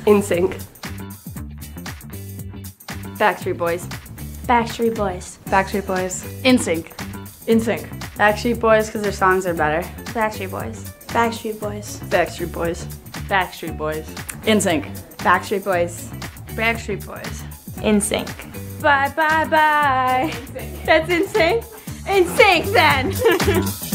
NSYNC. Backstreet Boys. Backstreet Boys. Backstreet Boys. NSYNC. NSYNC. Backstreet Boys because their songs are better. Backstreet Boys. Backstreet Boys. Backstreet Boys. Backstreet Boys. NSYNC. Backstreet Boys. Backstreet Boys. NSYNC. Bye bye bye. That's NSYNC. NSYNC then.